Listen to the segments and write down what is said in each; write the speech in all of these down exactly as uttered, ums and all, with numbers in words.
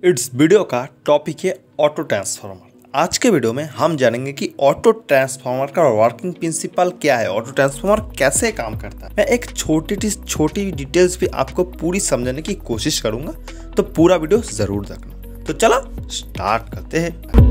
इस वीडियो का टॉपिक है ऑटो ट्रांसफार्मर। आज के वीडियो में हम जानेंगे कि ऑटो ट्रांसफार्मर का वर्किंग प्रिंसिपल क्या है, ऑटो ट्रांसफार्मर कैसे काम करता है। मैं एक छोटी छोटी डिटेल्स भी आपको पूरी समझाने की कोशिश करूंगा, तो पूरा वीडियो जरूर देखना। तो चलो स्टार्ट करते हैं।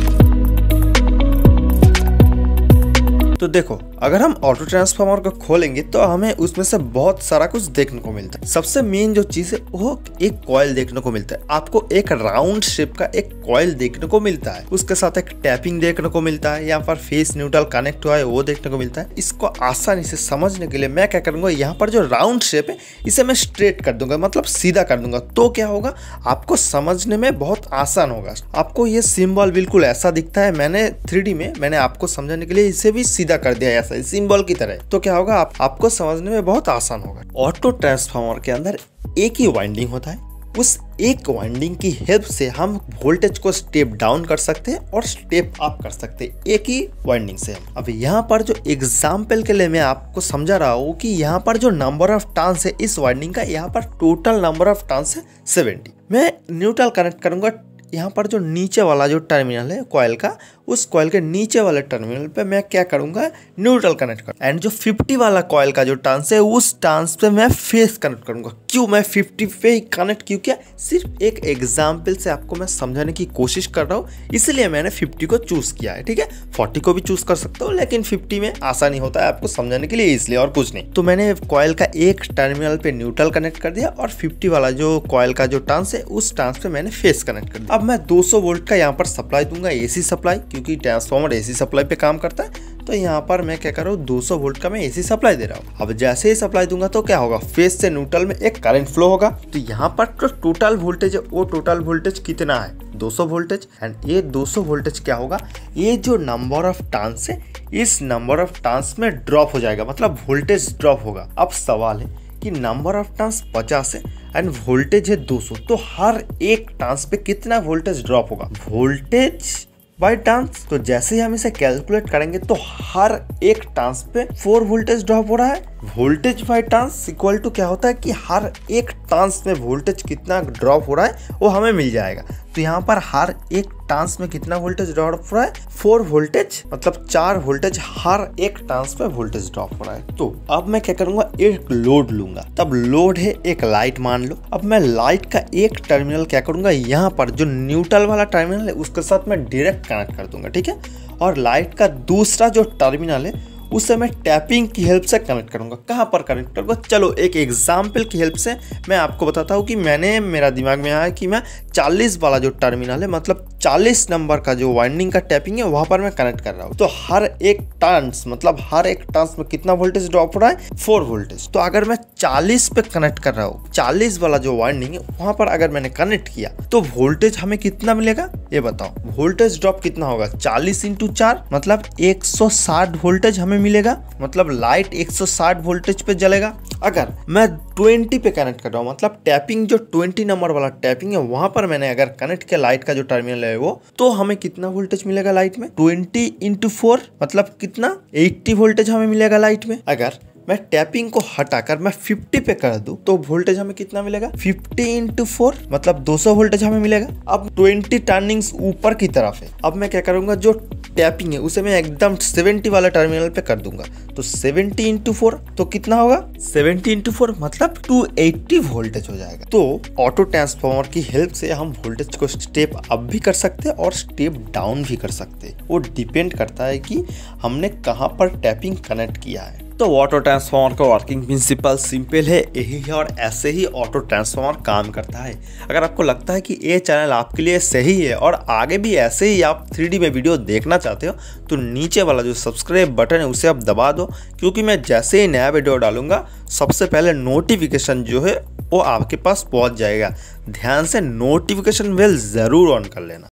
तो देखो, अगर हम ऑटो ट्रांसफार्मर को खोलेंगे तो हमें उसमें से बहुत सारा कुछ देखने को मिलता है। सबसे मेन जो चीज है वो एक कॉइल देखने को मिलता है। आपको एक राउंड शेप का एक कॉइल देखने को मिलता है, उसके साथ एक टैपिंग देखने को मिलता है, यहाँ पर फेस न्यूट्रल कनेक्ट हुआ है वो देखने को मिलता है। इसको आसानी से समझने के लिए मैं क्या करूंगा, यहाँ पर जो राउंड शेप है इसे मैं स्ट्रेट कर दूंगा, मतलब सीधा कर दूंगा। तो क्या होगा, आपको समझने में बहुत आसान होगा। आपको ये सिंबल बिल्कुल ऐसा दिखता है। मैंने थ्री डी में मैंने आपको समझाने के लिए इसे भी सीधा कर दिया ऐसा सिंबल की तरह। तो क्या होगा, आप, आपको समझने में बहुत आसान होगा। ऑटो ट्रांसफार्मर के अंदर एक ही वाइंडिंग होता है। उस एक वाइंडिंग की हेल्प से हम वोल्टेज को स्टेप डाउन कर सकते हैं और स्टेप अप कर सकते हैं, एक ही वाइंडिंग से। अब यहाँ पर जो एग्जाम्पल के लिए मैं आपको समझा रहा हूँ कि यहाँ पर जो नंबर ऑफ टर्न्स है इस वाइंडिंग का, यहाँ पर टोटल नंबर ऑफ टर्न्स है सेवेंटी। मैं न्यूट्रल कनेक्ट करूंगा। यहाँ पर जो नीचे वाला जो टर्मिनल है कॉइल का, उस कॉइल के नीचे वाले टर्मिनल पे मैं क्या करूंगा, न्यूट्रल कनेक्ट कर। एंड जो फिफ्टी वाला कॉइल का जो टर्न्स है उस टर्न्स पे मैं फेस कनेक्ट करूंगा। क्यों मैं फिफ्टी पे ही कनेक्ट क्यों किया, सिर्फ एक एग्जाम्पल से आपको मैं समझाने की कोशिश कर रहा हूँ, इसलिए मैंने फिफ्टी को चूज किया है। ठीक है, फोर्टी को भी चूज कर सकता हूँ, लेकिन फिफ्टी में आसानी होता है आपको समझाने के लिए, इसलिए और कुछ नहीं। तो मैंने कॉइल का एक टर्मिनल पे न्यूट्रल कनेक्ट कर दिया और फिफ्टी वाला जो कॉइल का जो टर्न्स है उस टर्न्स पे मैंने फेस कनेक्ट कर दिया। अब मैं दो सौ वोल्ट का यहाँ पर सप्लाई दूंगा, एसी सप्लाई, क्योंकि ट्रांसफार्मर एसी सप्लाई पे काम करता है। तो यहाँ पर मैं क्या कर रहा हूँ, दो सौ वोल्ट का मैं एसी सप्लाई दे रहा हूँ। अब जैसे ही सप्लाई दूंगा तो क्या होगा, फेस से न्यूट्रल में एक करंट फ्लो होगा। तो यहाँ पर जो टोटल वोल्टेज है वो टोटल वोल्टेज कितना है, दो सौ वोल्टेज। एंड ये दो सौ वोल्टेज क्या होगा, ये जो नंबर ऑफ टर्न्स है इस नंबर ऑफ टर्न्स में ड्रॉप हो जाएगा, मतलब वोल्टेज ड्रॉप होगा। अब सवाल है कि नंबर ऑफ टर्न्स पचास है एंड वोल्टेज है दो सौ, तो हर एक टर्न्स पे कितना वोल्टेज ड्रॉप होगा, वोल्टेज बाय टर्न्स। तो जैसे ही हम इसे कैलकुलेट करेंगे तो हर एक टर्न्स पे फोर वोल्टेज ड्रॉप हो रहा है। Voltage by turns equal to क्या होता है कि हर एक टर्न्स में वोल्टेज कितना ड्रॉप हो रहा है वो हमें मिल जाएगा। तो यहाँ पर हर एक टर्न्स में कितना वोल्टेज ड्रॉप हो रहा है, फोर वोल्टेज, मतलब चार वोल्टेज हर एक टर्न्स पे वोल्टेज ड्रॉप हो रहा है। तो अब मैं क्या करूंगा, एक लोड लूंगा। तब लोड है एक लाइट मान लो। अब मैं लाइट का एक टर्मिनल क्या करूंगा, यहाँ पर जो न्यूट्रल वाला टर्मिनल है उसके साथ मैं डायरेक्ट कनेक्ट कर दूंगा। ठीक है, और लाइट का दूसरा जो टर्मिनल है उसे मैं टैपिंग की हेल्प से कनेक्ट करूंगा। कहाँ पर कनेक्ट करूंगा, चलो एक एग्जाम्पल की हेल्प से मैं आपको बताता हूँ कि मैंने मेरा दिमाग में आया कि मैं चालीस वाला जो टर्मिनल है, मतलब चालीस नंबर का जो वाइंडिंग का टैपिंग है वहां पर मैं कनेक्ट कर रहा हूँ। तो हर एक टर्न्स, मतलब हर एक टर्न्स में कितना वोल्टेज ड्रॉप हो रहा है, फोर वोल्टेज। तो अगर मैं चालीस पे कनेक्ट कर रहा हूँ, चालीस वाला जो वाइंडिंग है वहां पर अगर मैंने कनेक्ट किया तो वोल्टेज हमें कितना मिलेगा, ये बताओ। वोल्टेज ड्रॉप कितना होगा, चालीस इंटू चार मतलब एक सौ साठ वोल्टेज हमें मिलेगा, मतलब लाइट एक सौ साठ वोल्टेज पे जलेगा। अगर मैं बीस पे कनेक्ट कर रहा हूँ, मतलब टैपिंग जो बीस नंबर वाला टैपिंग है वहां पर मैंने अगर कनेक्ट किया लाइट का जो टर्मिनल है वो, तो हमें कितना वोल्टेज मिलेगा लाइट में, बीस इंटू फोर मतलब कितना, अस्सी वोल्टेज हमें मिलेगा लाइट में। अगर मैं टैपिंग को हटाकर मैं फिफ्टी पे कर दूं तो वोल्टेज हमें कितना मिलेगा, फिफ्टी इंटू फोर मतलब दो सौ वोल्टेज हमें मिलेगा। अब बीस टर्निंग्स ऊपर की तरफ है। अब मैं क्या करूंगा, जो टैपिंग है उसे मैं एकदम सेवेंटी वाला टर्मिनल पे कर दूंगा। तो सेवेंटी इंटू फोर तो कितना होगा, सेवेंटी इंटू फोर मतलब टू एटी वोल्टेज हो जाएगा। तो ऑटो ट्रांसफार्मर की हेल्प से हम वोल्टेज को स्टेप अप भी कर सकते हैं और स्टेप डाउन भी कर सकते हैं। वो डिपेंड करता है कि हमने कहाँ पर टैपिंग कनेक्ट किया है। तो ऑटो ट्रांसफार्मर का वर्किंग प्रिंसिपल सिंपल है, यही है और ऐसे ही ऑटो ट्रांसफार्मर काम करता है। अगर आपको लगता है कि ये चैनल आपके लिए सही है और आगे भी ऐसे ही आप थ्री डी में वीडियो देखना चाहते हो तो नीचे वाला जो सब्सक्राइब बटन है उसे आप दबा दो, क्योंकि मैं जैसे ही नया वीडियो डालूंगा सबसे पहले नोटिफिकेशन जो है वो आपके पास पहुंच जाएगा। ध्यान से नोटिफिकेशन बेल जरूर ऑन कर लेना।